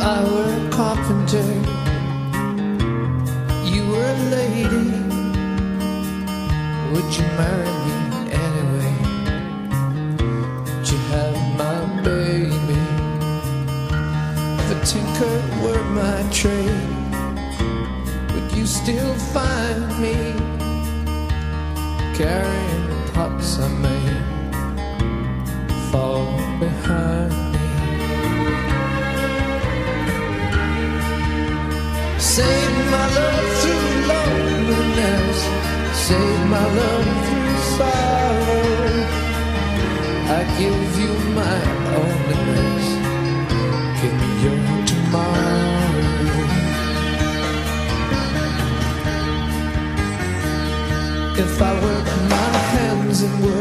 I were a carpenter, you were a lady, would you marry me anyway? Would you have my baby? If a tinker were my trade, would you still find me carrying the pots I made fall behind me? Save my love through loneliness, save my love through sorrow. I give you my onlyness, give me your tomorrow. If I work my hands in work,